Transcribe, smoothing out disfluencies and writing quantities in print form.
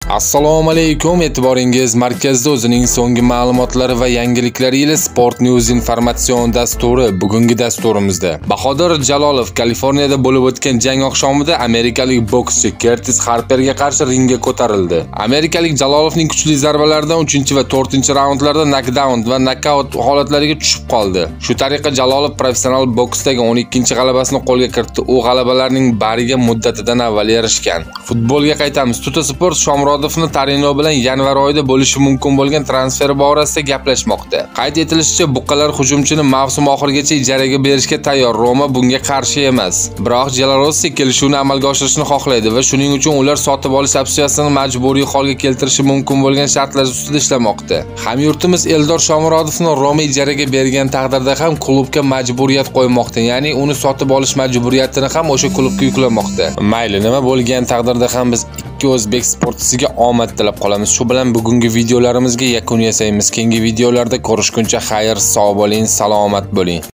Assalomu alaykum, e'tiboringiz markazda o'zining so'nggi ma'lumotlari va yangiliklari ila Sport News informatsion dasturi. Bugungi dasturimizda Bahodir Jalolov Kaliforniyada bo'lib o'tgan jang oqshomida amerikalik bokschi Curtis Harperga qarshi ringga ko'tarildi. Amerikalik Jalolovning kuchli zarbalaridan 3 va 4-raundlarda knockdown va nokaut holatlariga tushib qoldi. Shu tariqa Jalolov professional boksdagi 12-g'alabasini qo'lga kiritdi. U g'alabalarning bariga muddatidan avval erishgan. Futbolga qaytamiz. Tuttosport Shomurodovni Torino bilan yanvar oyida bo'lishi mumkin bo'lgan transfer borasida gaplashmoqda. Qayd etilishicha, buqalar hujumchini mavsum oxirigacha ijaraga berishga tayyor. Roma bunga qarshi emas. Biroq Jelarossi kelishuvni amalga oshirishni xohlaydi va shuning uchun ular sotib olish opsiyasini majburiy holga keltirishi mumkin bo'lgan shartlar ustida ishlamoqda. Hamyurtimiz Eldor Shomurodovni Roma ijaraga bergan taqdirda ham klubga majburiyat qo'ymoqda, ya'ni uni sotib olish majburiyatini ham o'sha klubga yuklamoqda. Mayli, nima bo'lgan taqdirda ham biz ikki o'zbek sportchisiga omad tilab qolamiz. Shu bilan bugungi videolarimizga yakun yasaymiz. Keyingi videolarda ko'rishguncha xayr, sog' bo'ling, salomat bo'ling.